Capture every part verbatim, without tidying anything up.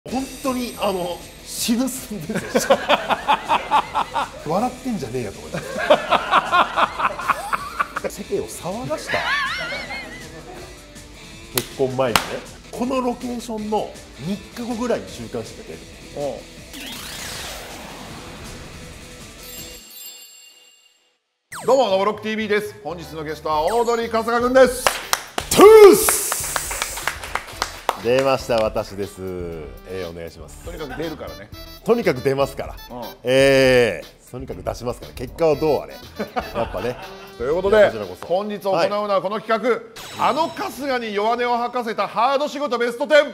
本当にあの死ぬ寸前ですよ笑ってんじゃねえよと思います世間を騒がした結婚前にね、このロケーションのみっかごぐらいに週刊誌が出る。 どうも、ノブロック ティーブイ です。本日のゲストはオードリー春日君です。 トゥース出ました、私です。えー、お願いします。 とにかく出るからね。 とにかく出ますから、うん、えー、とにかく出しますから、結果はどうあれやっぱね。 ということで本日行うのはこの企画、はい、あの春日に弱音を吐かせたハード仕事ベストテン、うん、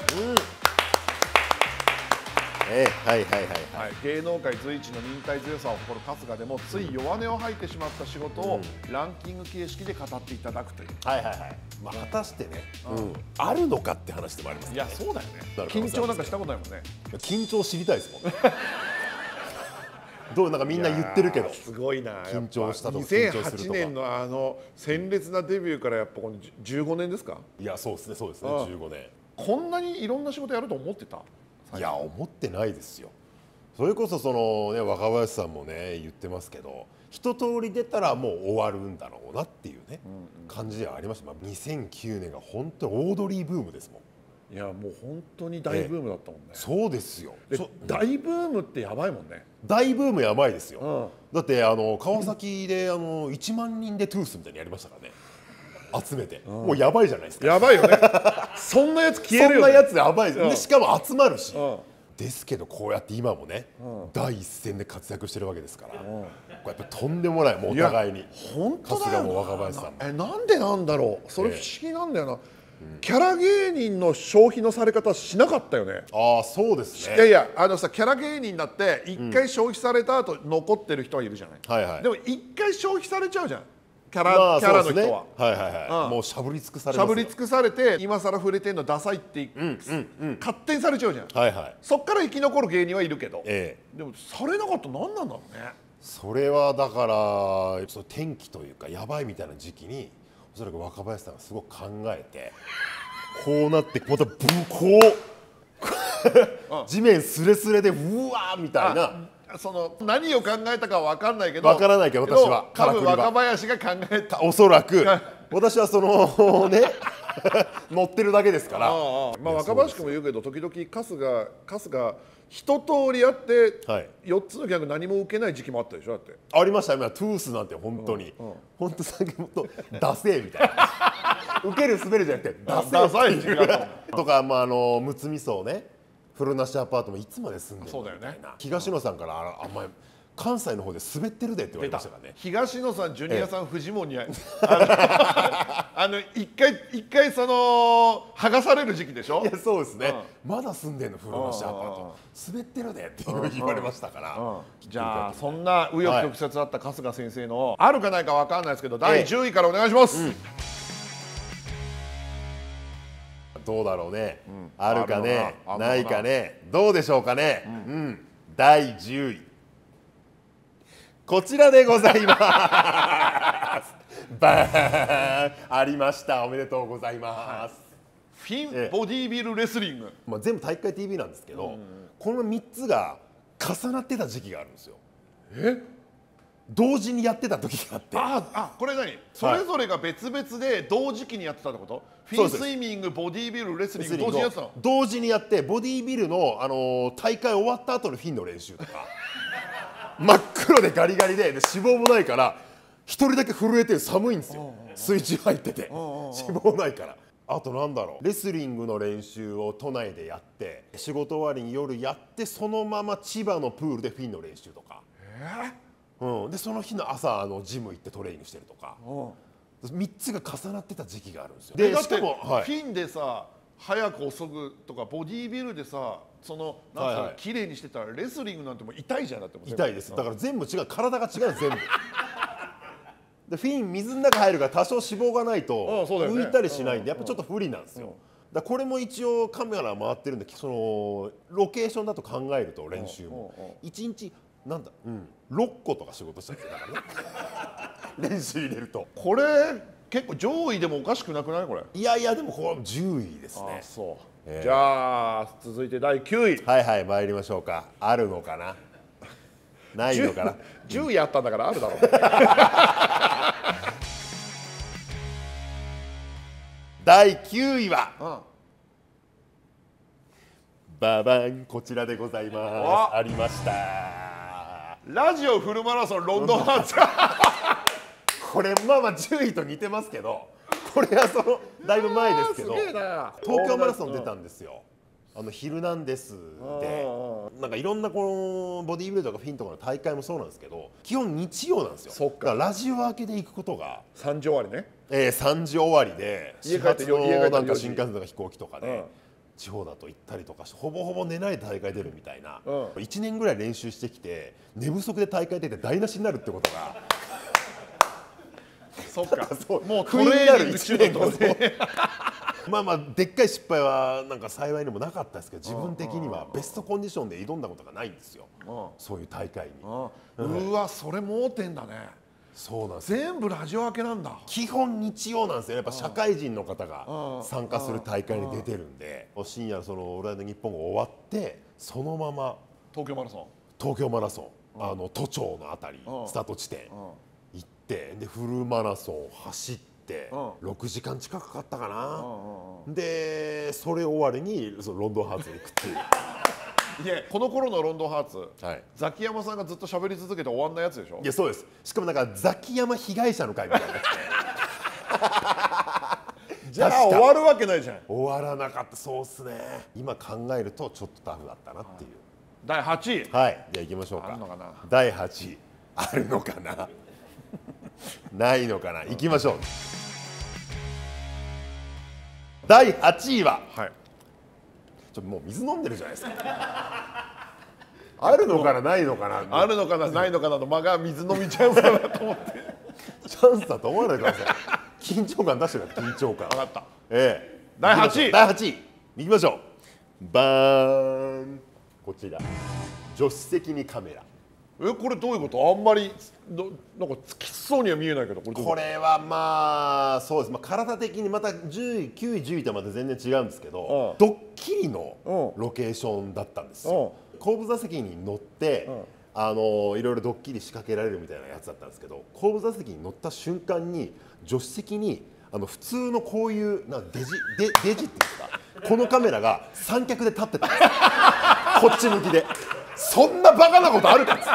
えー、はいはいはいはい、 はい、芸能界随一の忍耐強さを誇る春日でもつい弱音を吐いてしまった仕事をランキング形式で語っていただくという、 はいはいはい、まあ、果たしてね、うん、あるのかって話でもありますね。 いや、そうだよね。緊張なんかしたことないもんね。 緊張知りたいですもんねどうなんかみんな言ってるけど、 すごいな。 緊張したとかにせんはちねんのあの鮮烈なデビューからやっぱこのじゅうごねんですか。 いや、そうですね、そうですね、じゅうごねん。 こんなにいろんな仕事やると思ってた？ いや、思ってないですよ。それこそそのね、若林さんもね言ってますけど、一通り出たらもう終わるんだろうなっていうね、うん、感じではありました。まあ、にせんきゅうねんが本当にオードリーブームですもん。 いや、もう本当に大ブームだったもんね。 そうですよ。 大ブームってやばいもんね。 大ブームやばいですよ。うん、だってあの川崎であのいちまんにんでトゥースみたいにやりましたからね。集めて、うん、もうやばいじゃないですか。 やばいよね。そんなやつ消えるよね。 そんなやつやばいです。うん、でしかも集まるし。うん、ですけどこうやって今もね、うん、第一線で活躍してるわけですから、うん、こうやっぱとんでもない、もうお互いに。 本当だよな。 春日も若林さんも。 え、なんでなんだろう。それ不思議なんだよな。えーうん、キャラ芸人の消費のされ方しなかったよね。 ああ、そうですね。 いやいや、あのさ、キャラ芸人だって一回消費された後残ってる人はいるじゃない。はいはい。でも一回消費されちゃうじゃん。キャラ、まあ、キャラの人は。 はいはいはい。うん、もうしゃぶり尽くされますよ。しゃぶり尽くされて、今更触れてんのダサいって、うんうんうん、勝手にされちゃうじゃん。はいはい。そっから生き残る芸人はいるけど。ええ。でもされなかったら何なんだろうね。 それはだからその転機というかやばいみたいな時期におそらく若林さんがすごく考えて。こうなってまたブこう地面スレスレでうわーみたいな、 その何を考えたかは分かんないけど、 分からないけど私は多分若林が考えた、 おそらく私はそのね乗ってるだけですから。 まあ若林君も言うけど、時々春日春日一通りやってよっつのギャグ何も受けない時期もあったでしょ。だってありました。今トゥースなんて本当に本当さっきもとダセーみたいな受ける滑るじゃなくてダセーとか、まああのむつみ荘ね、風呂なしアパートもいつまで住んでるのみたいな、東野さんからあんまり関西の方で滑ってるでって言われましたからね。 東野さん、ジュニアさん、フジモンにあの一回一回その剥がされる時期でしょ。 いや、そうですね。まだ住んでんの風呂なしアパート、滑ってるでって言われましたから。 じゃあそんな紆余曲折あった春日先生のあるかないかわかんないですけど、だいじゅういからお願いします。 どうだろうね。あるかね、ないかね、どうでしょうかね。うん、だいじゅうい。こちらでございます。バーンありました。おめでとうございます。 フィンボディービルレスリング。 まあ全部体育会 ティーブイ なんですけど、このみっつが重なってた時期があるんですよ。え？同時にやってた時があって。 ああ、これ何？それぞれが別々で同時期にやってたってこと？フィンスイミング、ボディービル、レスリング同時にやってたの？ 同時にやって、ボディービルのあの大会終わった後のフィンの練習とか。真っ黒でガリガリ で, で脂肪もないから一人だけ震えて寒いんですよ。水中入ってて脂肪ないから。あとなんだろう、レスリングの練習を都内でやって仕事終わりに夜やって、そのまま千葉のプールでフィンの練習とか、えーうん、でその日の朝あのジム行ってトレーニングしてるとか、みっつが重なってた時期があるんですよ。 でしかも、はい、フィンでさ早く遅くとかボディービルでさ、そのなんか綺麗にしてたらレスリングなんてもう痛いじゃん。だって痛いです。だから全部違う、体が違う全部でフィン水の中入るから多少脂肪がないと浮いたりしないんで、やっぱちょっと不利なんですよ。だこれも一応カメラ回ってるんで、そのロケーションだと考えると練習もいちにちなんだ、うん、ろっことか仕事したんですよ。だからね練習入れるとこれ結構上位でもおかしくなくないこれ？ いやいや、でもこれじゅういですね。 あ、そえー、じゃあ続いてだいきゅうい。 はいはい、参りましょうか。あるのかな、ないのかな。 じゅういあったんだからあるだろう。 だいきゅういは、 うん、 ババン、こちらでございます。ありました。 ラジオフルマラソンロンドンハーツ。 これまあまあじゅういと似てますけど、これはそのだいぶ前ですけど、東京マラソン出たんですよ。あのヒルナンデスで、なんかいろんなこのボディービルとかフィンとかの大会もそうなんですけど、基本日曜なんですよ。 そっか。 だからラジオ明けで行くことがさんじ終わりね。 えー、さんじ終わりで家帰って始発のなんか新幹線とか飛行機とかで、うん、地方だと行ったりとかしてほぼほぼ寝ないで大会出るみたいな、うん、いちねんぐらい練習してきて寝不足で大会出て台無しになるってことがそっかそうもうトレーニング中のまあまあでっかい失敗はなんか幸いにもなかったですけど、自分的にはベストコンディションで挑んだことがないんですよ、うん、そういう大会に。 うん、うわそれ盲点だね。 そうなんです。 全部ラジオ明けなんだ。 基本日曜なんですよ。やっぱ社会人の方が参加する大会に出てるんで、深夜そのオールナイトニッポンが終わってそのまま東京マラソン東京マラソン、あの都庁のあたりスタート地点行って、でフルマラソン走ってろくじかん近くかかったかな。でそれ終わりにそのロンドンハーツに行くっていう。 いやこの頃のロンドンハーツ、 はい、 ザキヤマさんがずっと喋り続けて終わんないやつでしょ。 いやそうです。しかもなんかザキヤマ被害者の会みたいなやつでじゃあ終わるわけないじゃん。 終わらなかった。そうっすね。今考えるとちょっとタフだったなっていう。 だいはちい。 はい、じゃあ行きましょうか。 あるのかな。 だいはちいあるのかなないのかな。行きましょう。だいはちいは、はい、ちょっともう水飲んでるじゃないですか。あるのかなないのかな。 あるのかなないのかなの間が水飲みちゃうかなと思って。 チャンスだと思わないでください。緊張感出してるから緊張感。 分かった。 ええ。 だいはちい。 だいはちい行きましょう。バーン。こちら。助手席にカメラ。 えこれどういうこと？あんまりどなんかきつそうには見えないけど、これこれはまあそうです。まあ体的にまたじゅうい、きゅうい、じゅういとはまた全然違うんですけど、ドッキリのロケーションだったんですよ。後部座席に乗って。あのいろいろドッキリ仕掛けられるみたいなやつだったんですけど、後部座席に乗った瞬間に助手席にあの普通のこういうなんかデジデデジっていうんですか、このカメラが三脚で立ってたんですよ。こっち向きで。そんなバカなことあるかっつって。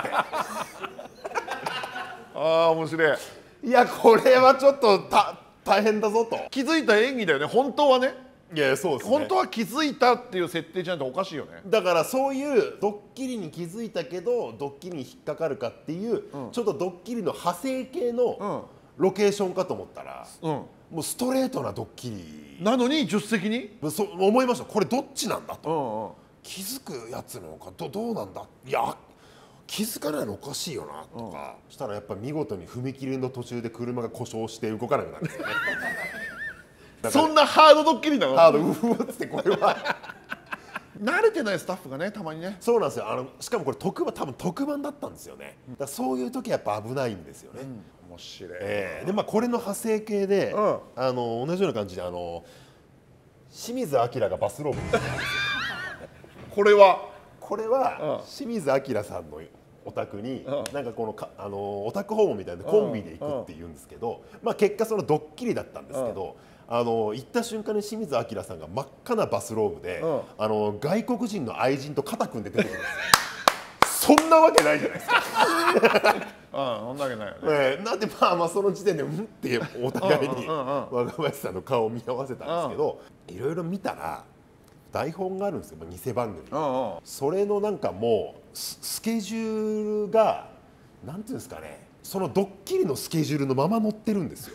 ああ面白い。 いやこれはちょっとた大変だぞと。 気づいた演技だよね本当はね。 いやそうですね。 本当は気づいたっていう設定じゃないとおかしいよね。 だからそういうドッキリに気づいたけどドッキリに引っかかるかっていう、うん、ちょっとドッキリの派生系のロケーションかと思ったら、うん、もうストレートなドッキリなのに助手席にそう思いました。これどっちなんだと、うんうん、気づくやつなのか ど, どうなんだいや気づかないのおかしいよなとか、うん、したらやっぱ見事に踏切の途中で車が故障して動かなくなるんですよね。 そんなハードドッキリなの？ ハードうわっつってこれは慣れてないスタッフがねたまにね。 そうなんですよ。あのしかもこれ特番多分特番だったんですよね。だからそういう時はやっぱ危ないんですよね。 うん、面白い。 えー、でまあこれの派生系で、うん、あの同じような感じであの清水アキラがバスローブみたいなこれはこれは、うん、清水アキラさんのお宅に、うん、なんかこのかあのオタク訪問みたいなコンビで行くって言うんですけど、うん、まあ結果そのドッキリだったんですけど。うんあの行った瞬間に清水アキラさんが真っ赤なバスローブで、うん、あの外国人の愛人と肩組んで出てくるんですよ。そんなわけないじゃないですか。 ああそんなわけないよね。 えー、なんでまあまあその時点でうんってお互いに若林さんの顔を見合わせたんですけど、いろいろ見たら台本があるんですよ、偽番組。それのなんかもうスケジュールがなんていうんですかね、そのドッキリのスケジュールのまま載ってるんですよ。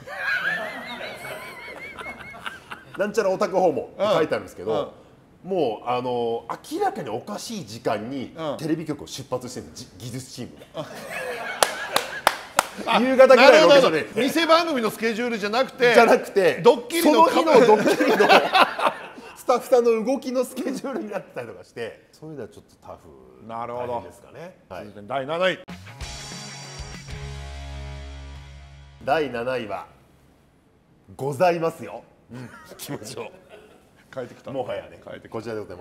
なんちゃらオタク訪問って書いてあるんですけど、うん、もうあの明らかにおかしい時間にテレビ局を出発してるんです、技術チームが。夕方ぐらいのロケーションで偽番組のスケジュールじゃなくてじゃなくてドッキリのその日のドッキリのスタッフさんの動きのスケジュールになってたりとかして、そういうのはちょっとタフ大変ですかね。 はい、だいなないだいなないはございますよ。うん、いきましょう。 変えてきた。 もはやね変えてきた。 こちらでございます、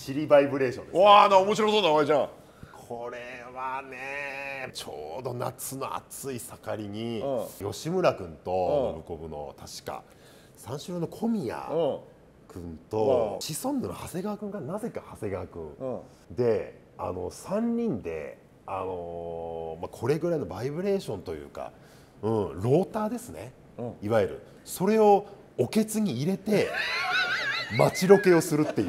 尻バイブレーションですね。 わあ、な面白そうな名前じゃん。 これはねちょうど夏の暑い盛りに、 うん、 吉村君と信子の確か三四郎の小宮君とシソンヌの長谷川君がなぜか長谷川君、うん、であのさんにんで、あのーまあ、これぐらいのバイブレーションというか、うん、ローターですね、うん、いわゆるそれをおけつに入れて街ロケをするっていう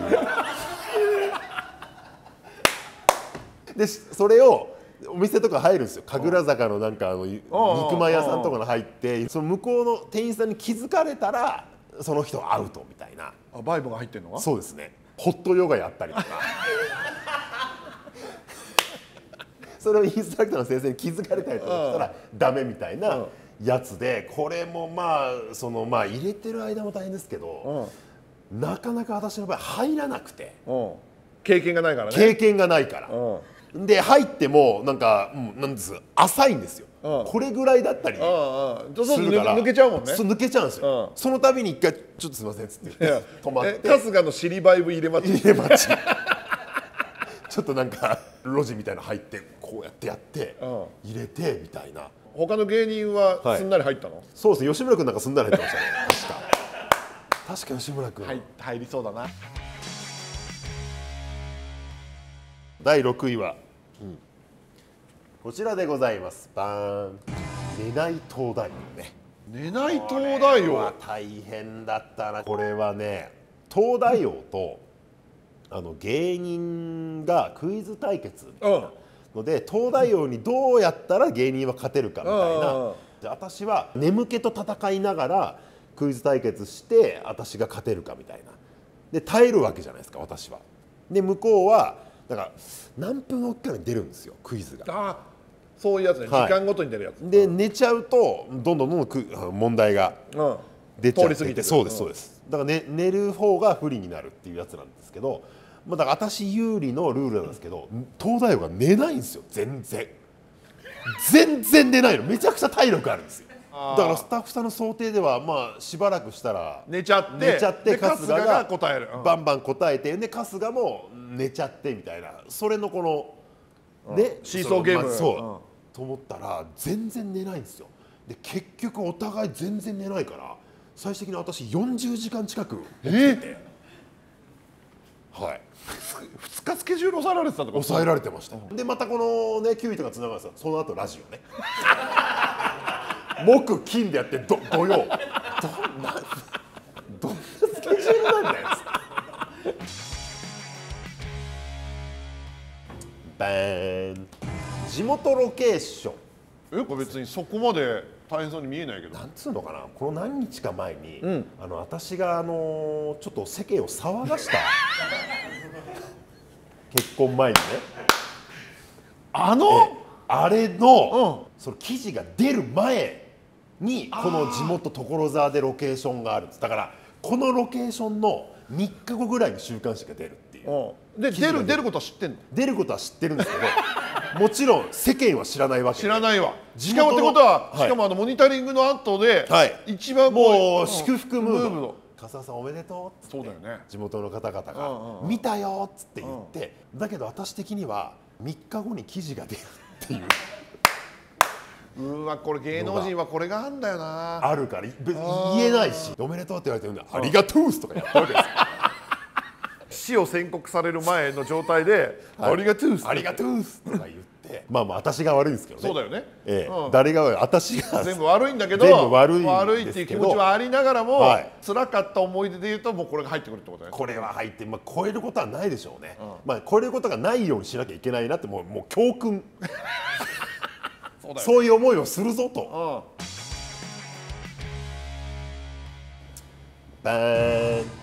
でそれをお店とか入るんですよ。神楽坂のなんかあの肉まん屋さんとかに入ってその向こうの店員さんに気づかれたらその人アウトみたいな。 あ、バイブが入ってるのはそうですね。ホットヨガやったりとかそれをインストラクターの先生に気づかれたりとかしたらダメみたいなやつで、これもまあそのまあ入れてる間も大変ですけど、なかなか私の場合入らなくて、 経験がないからね。 経験がないから。で入ってもなんか、うん、なんです浅いんですよ、うん、これぐらいだったりするから抜けちゃうもんね。 抜けちゃうんですよ、うん、その度に一回ちょっとすみませんっつって言って止まって春日の尻バイブ入れ待ち入れ待ちちょっとなんか路地みたいなの入ってこうやってやって、うん、入れてみたいな。 他の芸人はすんなり入ったの？はい、 そうですね。吉村君なんかすんなり入ってましたね確か確か吉村君、 はい、入りそうだな。 だいろくいは、うん、こちらでございます。バーン。寝ない東大王ね。 寝ない東大王は大変だったな。これはね、東大王とあの芸人がクイズ対決ので、東大王にどうやったら芸人は勝てるかみたいな。で私は眠気と戦いながらクイズ対決して私が勝てるかみたいな。で耐えるわけじゃないですか私は。で向こうはだから何分おきかに出るんですよクイズが。 あ、そういうやつね、はい、時間ごとに出るやつで寝ちゃうとどんどんどんどん問題が出ちゃってて、そうですそうです。だから、ね、寝る方が不利になるっていうやつなんですけど、まあ、だから私有利のルールなんですけど、東大王が寝ないんですよ。全然全然寝ないの。めちゃくちゃ体力あるんですよ。だからスタッフさんの想定ではまあしばらくしたら寝ちゃって寝ちゃって春日が答える、 バンバン答えて、で春日も寝ちゃってみたいな、それのこのねシーソーゲーム、 そうと思ったら全然寝ないんですよ。で結局お互い全然寝ないから最終的に私よんじゅうじかん近く起きてて、はい、 ふつかスケジュール抑えられてたとか。 抑えられてました。でまたこのねきゅういとかつながるんですよ。その後ラジオね木金でやってど土曜どんなどんなスケジュールなんだよバーン。地元ロケーション。 え、これ別にそこまで大変そうに見えないけど。 なんつうのかな、この何日か前に、うん、あの私があのちょっと世間を騒がした結婚前にね、 あのあれの、うん、その記事が出る前にこの地元所沢でロケーションがあるんです。だからこのロケーションのみっかごぐらいに週刊誌が出るっていう。 で出る出ることは知ってんの？ 出ることは知ってるんですけどもちろん世間は知らないわけで。 知らないわ。しかもってことは、はい、しかもあのモニタリングの後で、はい、一番もう祝福ムード。笠さんおめでとうっつって、そうだよね、地元の方々が見たよっつって言って、だけど私的にはみっかごに記事が出るっていう。 うわ、これ芸能人はこれがあるんだよな。 あるから言えないし、おめでとうって言われてるんでありがとうとかやったわけですよ。 死を宣告される前の状態で「ありがとう」 ありがとうとか言ってまあまあ私が悪いんですけどね。 そうだよね、 ええ、誰が悪い、私が全部悪いんだけど、 全部悪い悪いっていう気持ちはありながらも、はい、辛かった思い出でいうともうこれが入ってくるってことだよね。 これは入って、まあ、超えることはないでしょうね、うん、まあ超えることがないようにしなきゃいけないなってもう、もう教訓そうだよ、ね、そういう思いをするぞと、うん、バーン。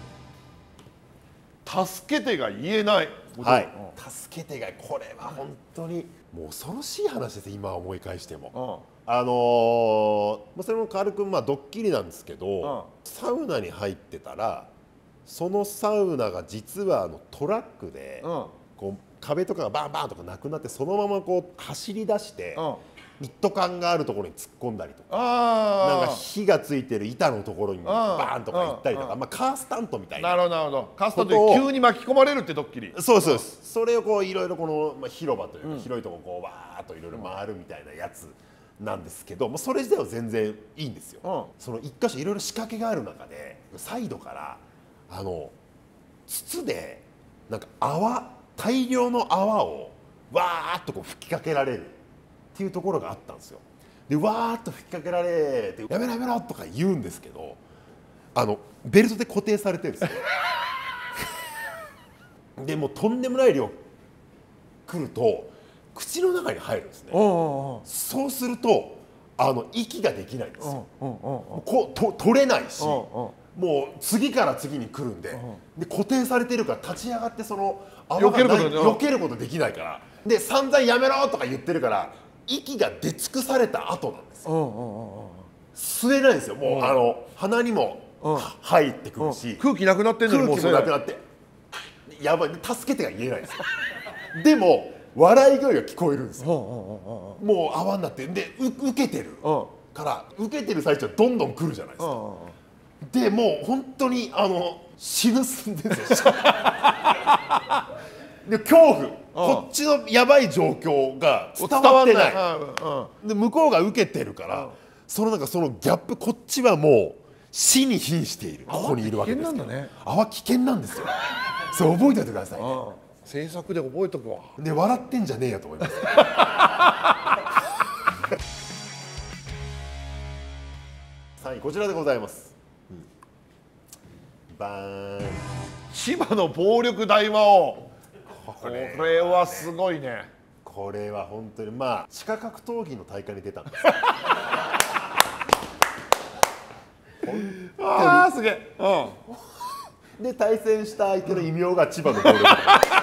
助けてが言えない。 はい、うん、助けてが、これは本当にもう恐ろしい話です。今思い返しても、うん、あのー、それも軽くまあドッキリなんですけど、うん、サウナに入ってたらそのサウナが実はあのトラックで、うん、こう壁とかがバンバンとかなくなってそのままこう走り出して、うん、 一斗缶があるところに突っ込んだりとか、なんか火がついてる板のところにバーンとか行ったりとか、まあカースタントみたいな。 なるほどなるほど。カースタントに急に巻き込まれるってドッキリ。 そうそうです。それをこういろいろこの、まあ、広場というか広いところこうわーっといろいろ回るみたいなやつなんですけど、もうそれ自体は全然いいんですよ。うん、その一箇所いろいろ仕掛けがある中でサイドからあの筒でなんか泡大量の泡をわーっとこう吹きかけられるっていうところがあったんですよ。でわーっと吹きかけられて「やめろやめろ」とか言うんですけど、あのベルトで固定されてるんですよ。でもうとんでもない量来ると口の中に入るんですね。そうするとあの息ができないんですよ。こうと取れないし、もう次から次に来るんで、で固定されてるから立ち上がってその泡がない避けることできないから、で散々やめろとか言ってるから息が出尽くされた後なんですよ。吸えないんですよ。もうあの鼻にも入ってくるし、 空気なくなってんのにもう空気もなくなってやばい、助けてが言えないんですよ。でも笑い声が聞こえるんですよ。もう泡になってで受けてるから受けてる最中はどんどん来るじゃないですか。でもう本当にあの死ぬ寸前ですよ。で恐怖、こっちのやばい状況が伝わってない。で向こうが受けてるから、そのなんかそのギャップ、こっちはもう死に瀕している、ここにいるわけですから。泡危険なんですよ。それ覚えておいてくださいね。 制作で覚えとくわ。 で笑ってんじゃねえよと思います。さんいこちらでございます。うん、バーン。 千葉の暴力大魔王。これはすごいね。 これは本当にまあ地下格闘技の大会に出たんです。 ああすげえ。 うん。で対戦した相手の異名が千葉の暴力大。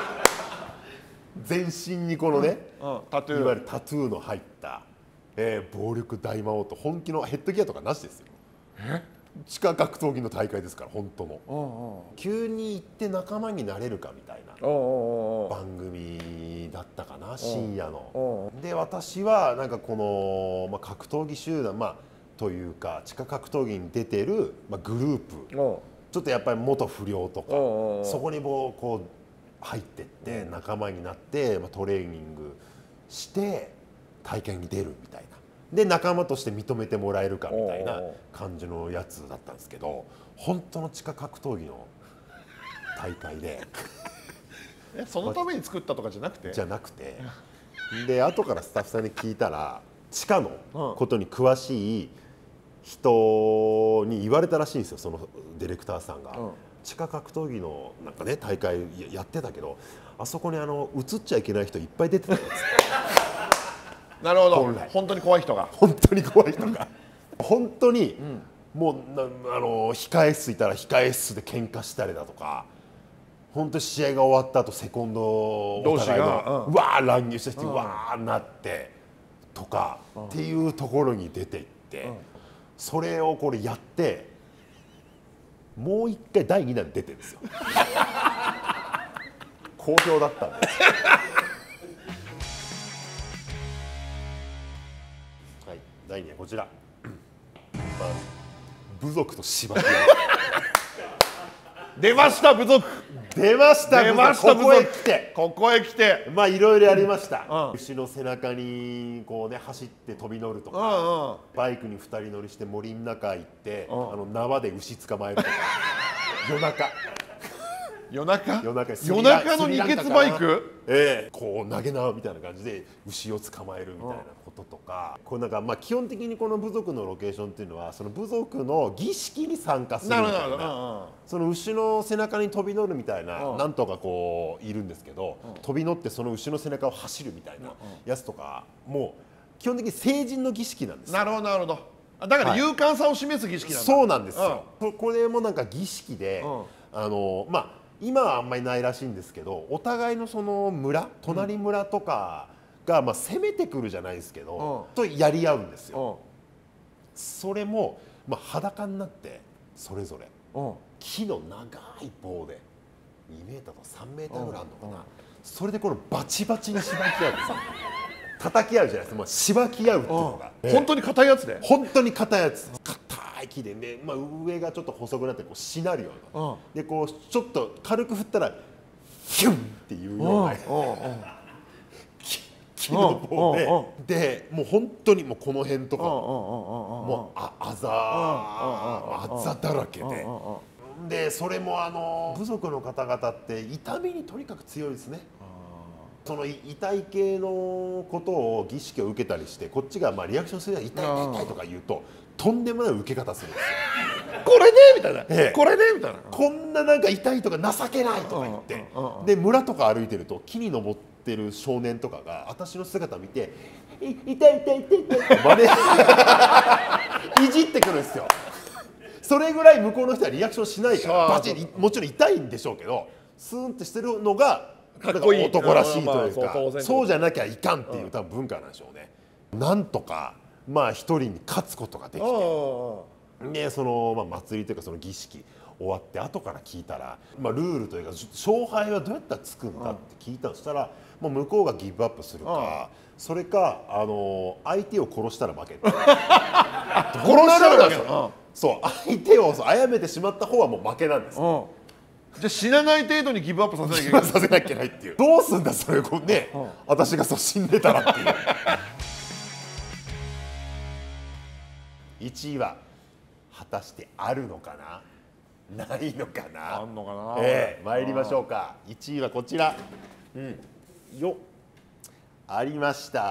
全身にこのね、うん、タトゥーいわゆるタトゥーの入った、えー、暴力大魔王と本気のヘッドギアとかなしですよ。え地下格闘技の大会ですから本当の。うんうん、急に行って仲間になれるかみたいな番組だったかな、深夜の。で私はなんかこの、まあ、格闘技集団、まあ、というか地下格闘技に出てる、まあ、グループ、ちょっとやっぱり元不良とかそこにこうこう入ってって仲間になって、まあ、トレーニングして大会に出るみたいな。で仲間として認めてもらえるかみたいな感じのやつだったんですけど、本当の地下格闘技の大会でえそのために作ったとかじゃなくてじゃなくてで後からスタッフさんに聞いたら地下のことに詳しい人に言われたらしいんですよ、そのディレクターさんが。地下格闘技のなんかね大会やってたけど、あそこにあの映っちゃいけない人いっぱい出てたんです。 なるほど。本当に怖い人が本当に怖い人が本当に、うん、もうなあの控え室いたら控え室で喧嘩したりだとか、本当に試合が終わった後セコンドお互いの、うん、わー乱入した人にわーなってとか、うん、っていうところに出ていって、うん、それをこれやってもう一回だいにだん出てるんですよ。好評だったんで。はい、だいにはこちら、まあ、部族と芝木出ました部族出ました出ました部族ここへ来てここへ来てまあいろいろやりました、うん、牛の背中にこうね走って飛び乗るとか、うんうん、バイクにふたり乗りして森の中行って、うん、あの縄で牛捕まえるとか夜中夜中夜中夜中の二血バイク、 ええ、こう投げ縄みたいな感じで牛を捕まえるみたいなこととか、これなんかまあ基本的にこの部族のロケーションっていうのはその部族の儀式に参加するみたいな、その牛の背中に飛び乗るみたいななんとかこういるんですけど、飛び乗ってその牛の背中を走るみたいなやつとかも基本的に成人の儀式なんですよ。 なるほどなるほど。だから勇敢さを示す儀式なんだ。 そうなんですよ。これもなんか儀式で、あのまあ今はあんまりないらしいんですけど、お互いのその村、隣村とかがまあ攻めてくるじゃないですけど、とやり合うんですよ。それもまあ裸になってそれぞれ木の長い棒でにメーターとさんメーターぐらいあるのかな、それでこのバチバチに縛り合うんですよ。 叩き合うじゃないですか、もうしばき合うっていうのが、 うん、本当に硬いやつで、 本当に硬いやつ、硬い木でね、まあ、上がちょっと細くなってこうしなるような、うん、でこうちょっと軽く振ったらヒュンっていうような木の棒で、でもう本当にもうこの辺とかもうああざあざだらけで。でそれもあの部族の方々って痛みにとにかく強いですね。その痛い系のことを儀式を受けたりしてこっちがまあリアクションするのは痛い痛い痛いとか言うととんでもない受け方するんですよ。 これでみたいな、ええ、これでみたいな、 こんななんか痛いとか情けないとか言ってで村とか歩いてると木に登ってる少年とかが私の姿を見て「痛い痛い痛い痛い」って真似いじってくるんですよ。それぐらい向こうの人はリアクションしないからバチッ、もちろん痛いんでしょうけどスーンってしてるのがかっこいい男らしいというか、そうじゃなきゃいかんっていう多分文化なんでしょうね。なんとかまあ一人に勝つことができて、でそのまあ祭りというかその儀式終わって後から聞いたら、まあルールというか勝敗はどうやったらつくんだって聞いたとしたら、もう向こうがギブアップするか、それかあの相手を殺したら負け。殺したら負け。そう相手を殺めてしまった方はもう負けなんです。 じゃあ死なない程度にギブアップさせなきゃいけない。 させなきゃいけないっていう。どうすんだそれをね、私がそう死んでたらっていう。いちいは果たしてあるのかな、ないのかな。 あんのかな。 ええ、参りましょうか。いちいはこちら。うん。よ。ありました。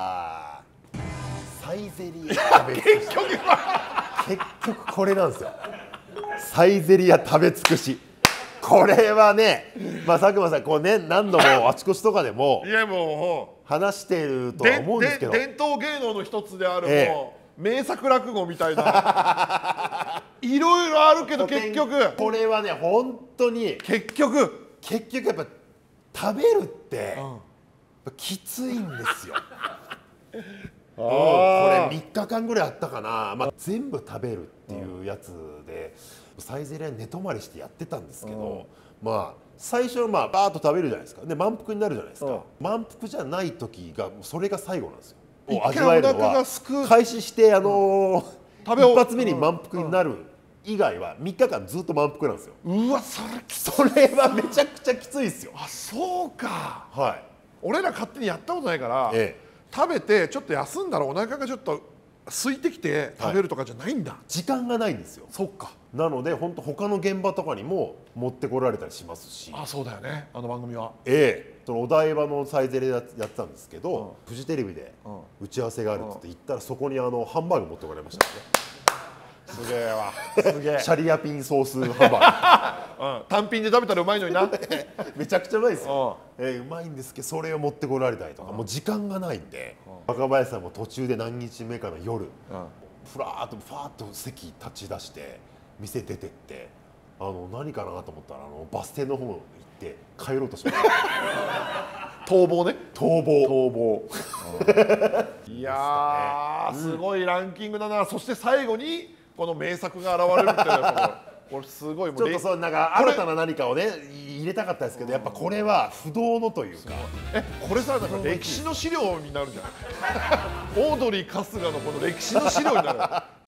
サイゼリヤ食べ尽くし。結局結局これなんですよ。サイゼリヤ食べ尽くし。これはね、まあ佐久間さんこうね何度もあちこちとかでもいやもう話しているとは思うんですけど、 伝統芸能の一つであるもう、ええ、名作落語みたいないろいろあるけど結局これはね本当に結局結局やっぱ食べるって、うん、きついんですよ。これみっかかんぐらいあったかな、まあ、全部食べるっていうやつでサイゼリヤ寝泊まりしてやってたんですけど、まあ最初はまあバーッと食べるじゃないですか。で満腹になるじゃないですか。満腹じゃない時がそれが最後なんですよ。もう味わえるのは開始してあの一発目に満腹になる以外はみっかかんずっと満腹なんですよ。 うわそれそれはめちゃくちゃきついですよ。 あそうか。 はい。 俺ら勝手にやったことないから、ええ、食べてちょっと休んだらお腹がちょっと空いてきて食べるとかじゃないんだ、はい、 時間がないんですよ。 そっか。 なので本当他の現場とかにも持ってこられたりしますし。 あそうだよねあの番組は。 ええ、そのお台場のサイゼリヤやってたんですけど、うん、フジテレビで打ち合わせがあるって言ったらそこにあのハンバーグ持ってこられましたね。 すげえわ。すげえ。 シャリアピンソースハンバーグ、うん、単品で食べたらうまいのにな。 めちゃくちゃうまいですよ、うん、えー、うまいんですけどそれを持ってこられたりとか、うん、もう時間がないんで、うん、若林さんも途中で何日目かの夜、うん、ふらーっとファーッと席立ち出して店出てってあの何かなと思ったらあのバス停の方に行って帰ろうとしました。 逃亡ね。 逃亡逃亡。いやー、すごいランキングだな。そして最後にこの名作が現れるっていうのはこれすごいもうちょっとそうなんか新たな何かをね入れたかったですけどやっぱこれは不動のというか。 えこれさなんか歴史の資料になるじゃん。オードリー春日のこの歴史の資料になる。